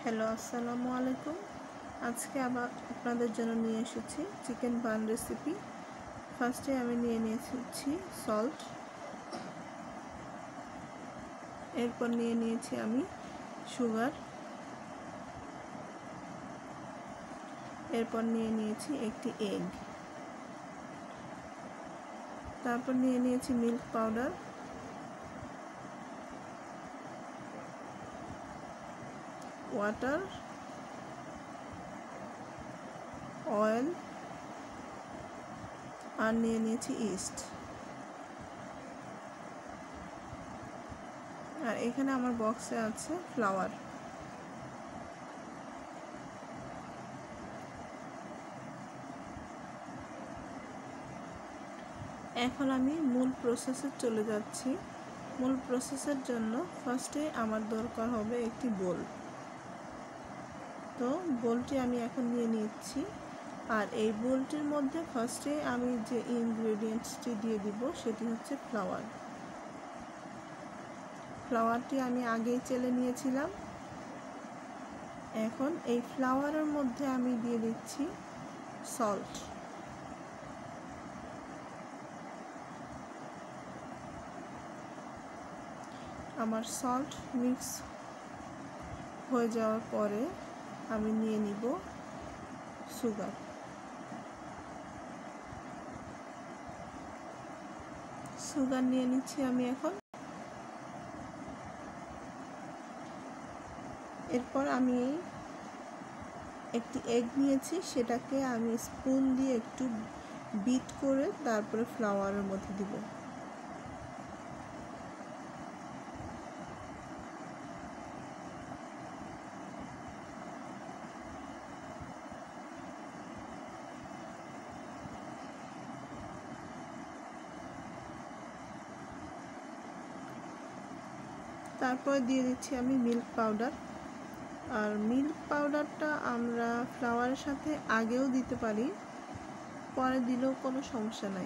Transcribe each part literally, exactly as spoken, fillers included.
Hello, আসসালামু আলাইকুম। আজকে আবার আপনাদের জন্য নিয়ে এসেছি চিকেন বান রেসিপি। ফার্স্টে আমি নিয়ে নিয়েছি সল্ট, এরপর নিয়ে নিয়েছি আমি সুগার, এরপর নিয়ে নিয়েছি একটি এগ, তারপর নিয়ে নিয়েছি মিল্ক পাউডার, ওয়াটার, অয়েল আর নিয়ে নিয়েছি ইস্ট। আর এখানে আমার বক্সে আছে ফ্লাওয়ার। এখন আমি মূল প্রসেসে চলে যাচ্ছি। মূল প্রসেসের জন্য ফার্স্টে আমার দরকার হবে একটি বোল। তো বোলটি আমি এখন নিয়ে নিচ্ছি। আর এই বোলটির মধ্যে ফার্স্টে আমি যে ইনগ্রেডিয়েন্টসটি দিয়ে দিব সেটি হচ্ছে ফ্লাওয়ার। ফ্লাওয়ারটি আমি আগেই চেলে নিয়েছিলাম। এখন এই ফ্লাওয়ারের মধ্যে আমি দিয়ে দিচ্ছি সল্ট। আমার সল্ট মিক্স হয়ে যাওয়ার পরে আমি নিয়ে নিব সুগার। সুগার নিয়ে নিচ্ছি আমি এখন। এরপর আমি একটি এগ নিয়েছি, সেটাকে আমি স্পুন দিয়ে একটু বিট করে তারপরে ফ্লাওয়ারের মধ্যে দিব। তারপর দিয়ে দিচ্ছি আমি মিল্ক পাউডার। আর মিল্ক পাউডারটা আমরা ফ্লাওয়ারের সাথে আগেও দিতে পারি, পরে দিলেও কোনো সমস্যা নাই।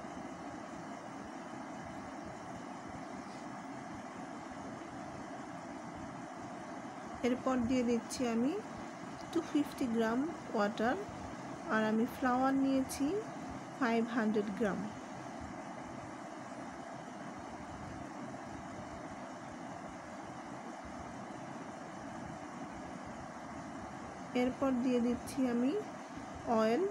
এরপর দিয়ে দিচ্ছি আমি টু ফিফটি গ্রাম ওয়াটার। আর আমি ফ্লাওয়ার নিয়েছি ফাইভ হান্ড্রেড গ্রাম। এরপর দিয়ে দিচ্ছি আমি অয়েল।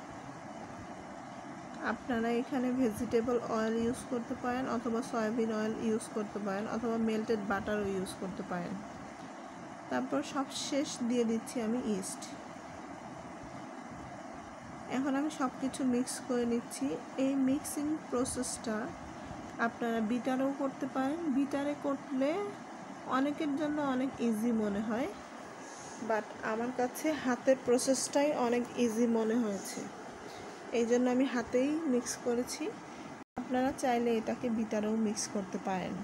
আপনারা এখানে ভেজিটেবল অয়েল ইউজ করতে পারেন, অথবা সয়াবিন অয়েল ইউজ করতে পারেন, অথবা মেল্টেড বাটারও ইউজ করতে পারেন। তারপর সব শেষ দিয়ে দিচ্ছি আমি ইস্ট। এখন আমি সব কিছু মিক্স করে নিচ্ছি। এই মিক্সিং প্রসেসটা আপনারা বিটারেও করতে পারেন। বিটারে করলে অনেকের জন্য অনেক ইজি মনে হয়, বাট আমার কাছে হাতের প্রসেসটাই অনেক ইজি মনে হয়েছে, এই জন্য আমি হাতেই মিক্স করেছি। আপনারা চাইলে এটাকে বিটারেও মিক্স করতে পারেন।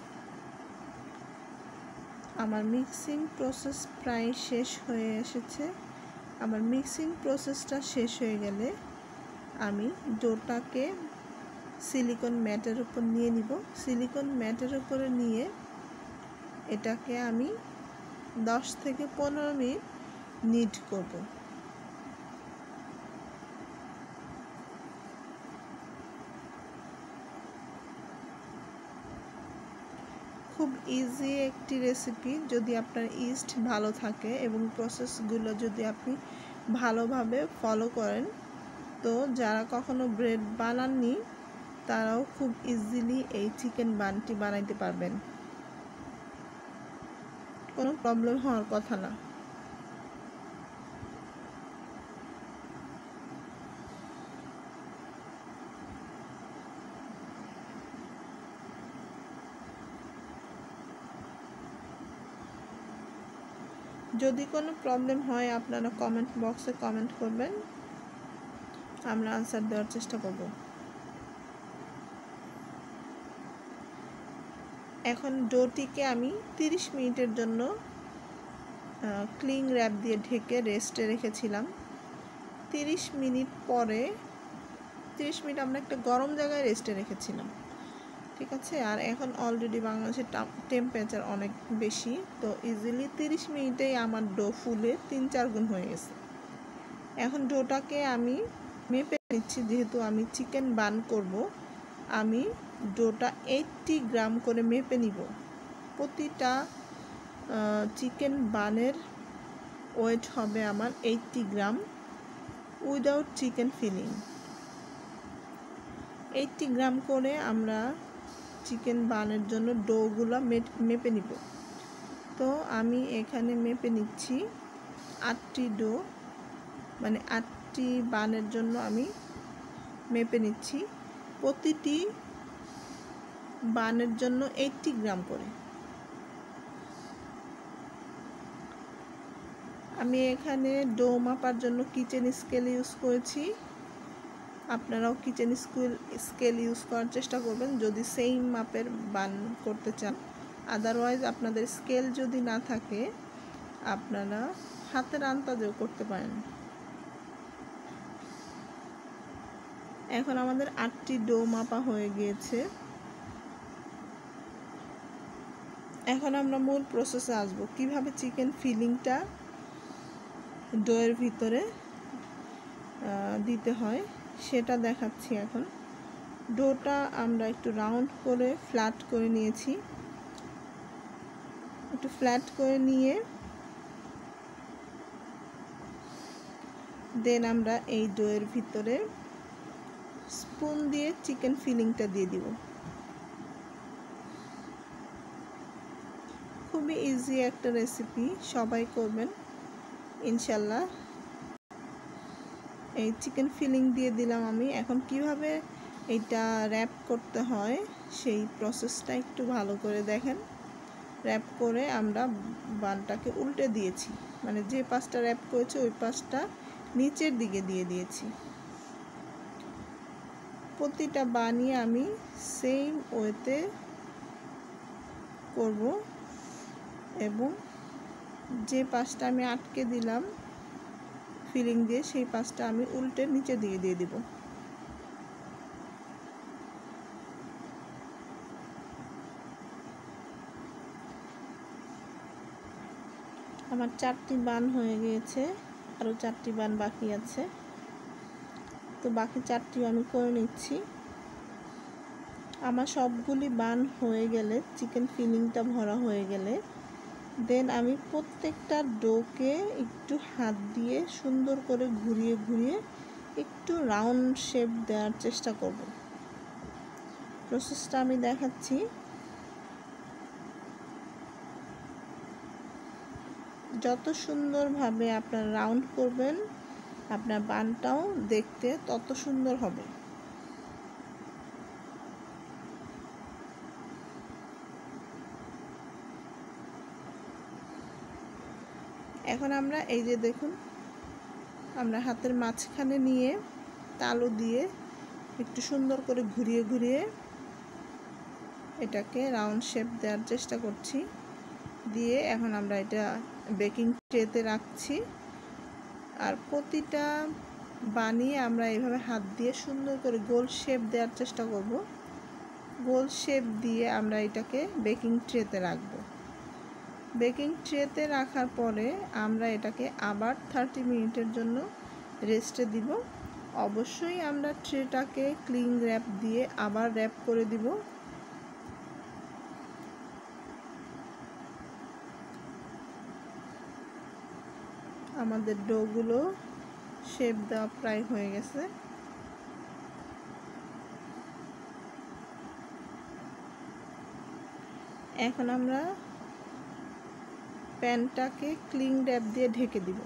আমার মিক্সিং প্রসেস প্রায় শেষ হয়ে এসেছে। আমার মিক্সিং প্রসেসটা শেষ হয়ে গেলে আমি ডোটাকে সিলিকন ম্যাটের উপর নিয়ে নিব। সিলিকন ম্যাটের উপরে নিয়ে এটাকে আমি দশ থেকে পনেরো মিনিট নিট করব। খুব ইজি একটি রেসিপি, যদি আপনার ইস্ট ভালো থাকে এবং প্রসেসগুলো যদি আপনি ভালোভাবে ফলো করেন, তো যারা কখনো ব্রেড বানাননি তারাও খুব ইজিলি এই চিকেন বানটি বানাইতে পারবেন। কোনো প্রবলেম হওয়ার কথা না। যদি কোনো প্রবলেম হয় আপনারা কমেন্ট বক্সে কমেন্ট করবেন, আমরা আনসার দেওয়ার চেষ্টা করব। এখন ডোটিকে আমি তিরিশ মিনিটের জন্য ক্লিং র্যাপ দিয়ে ঢেকে রেস্টে রেখেছিলাম। তিরিশ মিনিট পরে, তিরিশ মিনিট আমরা একটা গরম জায়গায় রেস্টে রেখেছিলাম। ঠিক আছে। আর এখন অলরেডি বাংলাদেশের টেম্পারেচার অনেক বেশি, তো ইজিলি তিরিশ মিনিটেই আমার ডো ফুলে তিন চার গুণ হয়ে গেছে। এখন ডোটাকে আমি মেপে নিচ্ছি, যেহেতু আমি চিকেন বান করব, আমি ডোটা এইটটি গ্রাম করে মেপে নিব। প্রতিটা চিকেন বানের ওয়েট হবে আমার eighty gram without chicken filling. Eighty gram করে আমরা চিকেন বানের জন্য ডোগুলো মেপে নিব। তো আমি এখানে মেপে নিচ্ছি আটটি ডো, মানে আটটি বানের জন্য আমি মেপে নিচ্ছি, প্রতিটি বানের জন্য এইটটি গ্রাম করে। আমি এখানে ডো মাপার জন্য কিচেন স্কেল ইউজ করেছি। আপনারাও কিচেন স্কেল স্কেল ইউজ করার চেষ্টা করবেন যদি সেম মাপের বান করতে চান। আদারওয়াইজ আপনাদের স্কেল যদি না থাকে আপনারা হাতের আন্দাজেও করতে পারেন। এখন আমাদের আটটি ডো মাপা হয়ে গিয়েছে। এখন আমরা মূল প্রসেসে আসবো, কিভাবে চিকেন ফিলিংটা ডোয়ের ভিতরে দিতে হয় সেটা দেখাচ্ছি। এখন ডোটা আমরা একটু রাউন্ড করে ফ্ল্যাট করে নিয়েছি, একটু ফ্ল্যাট করে নিয়ে দেন আমরা এই ডোয়ের ভিতরে স্পুন দিয়ে চিকেন ফিলিংটা দিয়ে দিব। খুবই ইজি একটা রেসিপি, সবাই করবেন ইনশাল্লাহ। এই চিকেন ফিলিং দিয়ে দিলাম আমি। এখন কিভাবে এটা র্যাপ করতে হয় সেই প্রসেসটা একটু ভালো করে দেখেন। র্যাপ করে আমরা বানটাকে উল্টে দিয়েছি, মানে যে পাশটা র্যাপ করেছে ওই পাশটা নিচের দিকে দিয়ে দিয়েছি। প্রতিটা বানিয়ে আমি সেম ওয়েতে করব, এবং যে পাশটা আমি আটকে দিলাম ফিলিং দিয়ে সেই পাশটা আমি উল্টে নিচে দিয়ে দিয়ে দিব। আমার চারটি বান হয়ে গিয়েছে, আরও চারটি বান বাকি আছে, তো বাকি চারটি আমি করে নিচ্ছি। আমার সবগুলি বান হয়ে গেলে, চিকেন ফিলিংটা ভরা হয়ে গেলে দেন আমি প্রত্যেকটা ডোকে একটু হাত দিয়ে সুন্দর করে ঘুরিয়ে ঘুরিয়ে একটু রাউন্ড শেপ দেওয়ার চেষ্টা করব। প্রসেসটা আমি দেখাচ্ছি। যত সুন্দরভাবে আপনার রাউন্ড করবেন আপনার বানটাও দেখতে তত সুন্দর হবে। এখন আমরা এই যে দেখুন, আমরা হাতের মাঝখানে নিয়ে তালু দিয়ে একটু সুন্দর করে ঘুরিয়ে ঘুরিয়ে এটাকে রাউন্ড শেপ দেওয়ার চেষ্টা করছি। দিয়ে এখন আমরা এটা বেকিং ট্রেতে রাখছি। আর প্রতিটা বানিয়ে আমরা এইভাবে হাত দিয়ে সুন্দর করে গোল শেপ দেওয়ার চেষ্টা করব। গোল শেপ দিয়ে আমরা এটাকে বেকিং ট্রেতে রাখব। বেকিং ট্রেতে রাখার পরে আমরা এটাকে আবার থার্টি মিনিটের জন্য রেস্টে দিব। অবশ্যই আমরা ট্রেটাকে ক্লিং র্যাপ দিয়ে আবার র্যাপ করে দিব। আমাদের ডোগুলো শেপ দেওয়া প্রায় হয়ে গেছে। এখন আমরা প্যানটাকে ক্লিং র্যাপ দিয়ে ঢেকে দিব।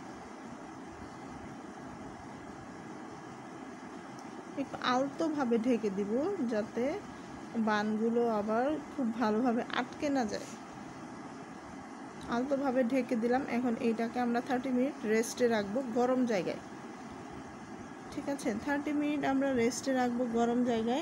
একটু আলতোভাবে ঢেকে দিব যাতে বানগুলো আবার খুব ভালোভাবে আটকে না যায়। আলতোভাবে ঢেকে দিলাম। এখন এইটাকে আমরা থার্টি মিনিট রেস্টে রাখবো গরম জায়গায়। ঠিক আছে, থার্টি মিনিট আমরা রেস্টে রাখবো গরম জায়গায়।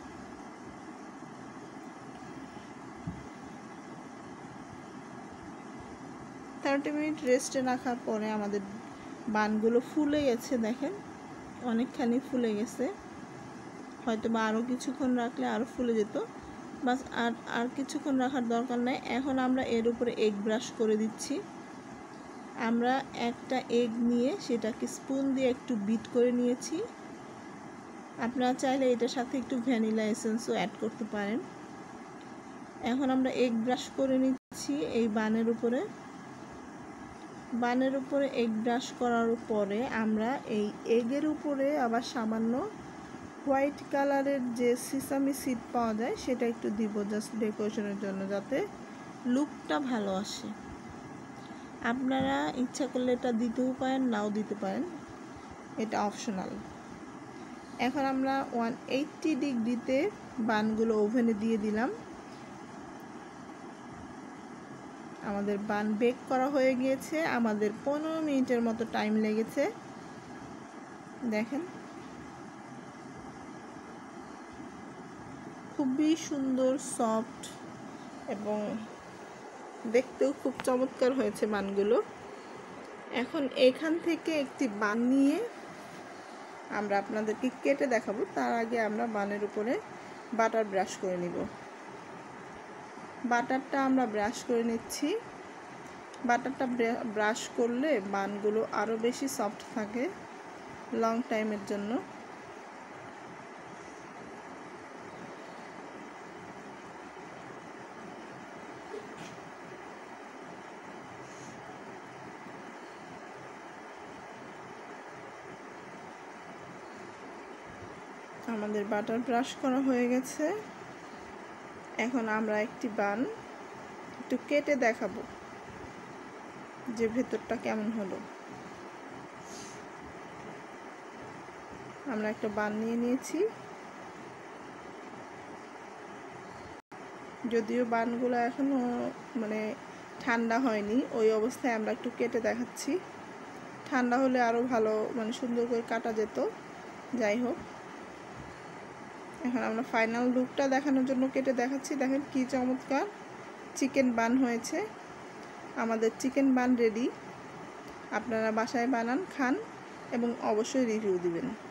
থার্টি মিনিট রেস্টে রাখার পরে আমাদের বানগুলো ফুলে গেছে, দেখেন অনেকখানি ফুলে গেছে। হয়তো বা আরও কিছুক্ষণ রাখলে আরও ফুলে যেত। বাস, আর আর কিছুক্ষণ রাখার দরকার নেই। এখন আমরা এর উপরে এগ ব্রাশ করে দিচ্ছি। আমরা একটা এগ নিয়ে সেটাকে স্পুন দিয়ে একটু বিট করে নিয়েছি। আপনারা চাইলে এটার সাথে একটু ভ্যানিলা এসেন্সও অ্যাড করতে পারেন। এখন আমরা এগ ব্রাশ করে নিচ্ছি এই বানের উপরে। বানের উপরে এগ ব্রাশ করার পরে আমরা এই এগের উপরে আবার সামান্য হোয়াইট কালারের যে সিসামি সিড পাওয়া যায় সেটা একটু দিব, জাস্ট ডেকোরেশনের জন্য, যাতে লুকটা ভালো আসে। আপনারা ইচ্ছা করলে এটা দিতেও পারেন, নাও দিতে পারেন, এটা অপশনাল। এখন আমরা ওয়ান এইট্টি ডিগ্রিতে বানগুলো ওভেনে দিয়ে দিলাম। আমাদের বান বেক করা হয়ে গিয়েছে। আমাদের পনেরো মিনিটের মতো টাইম লেগেছে। দেখেন খুবই সুন্দর, সফট এবং দেখতেও খুব চমৎকার হয়েছে বানগুলো। এখন এখান থেকে একটি বান নিয়ে আমরা আপনাদেরকে কেটে দেখাবো। তার আগে আমরা বানের উপরে বাটার ব্রাশ করে নিব। বাটারটা আমরা ব্রাশ করে নিচ্ছি। বাটারটা ব্রাশ করলে বানগুলো আরও বেশি সফট থাকে লং টাইমের জন্য। আমাদের বাটার ব্রাশ করা হয়ে গেছে। এখন আমরা একটি বান একটু কেটে দেখাবো যে ভেতরটা কেমন হলো। আমরা একটা বান নিয়ে নিয়েছি। যদিও বানগুলো এখনো মানে ঠান্ডা হয়নি, ওই অবস্থায় আমরা একটু কেটে দেখাচ্ছি। ঠান্ডা হলে আরও ভালো, মানে সুন্দর করে কাটা যেত। যাই হোক, এখন আমরা ফাইনাল লুকটা দেখানোর জন্য কেটে দেখাচ্ছি। দেখেন কি চমৎকার চিকেন বান হয়েছে। আমাদের চিকেন বান রেডি। আপনারা বাসায় বানান, খান এবং অবশ্যই রিভিউ দিবেন।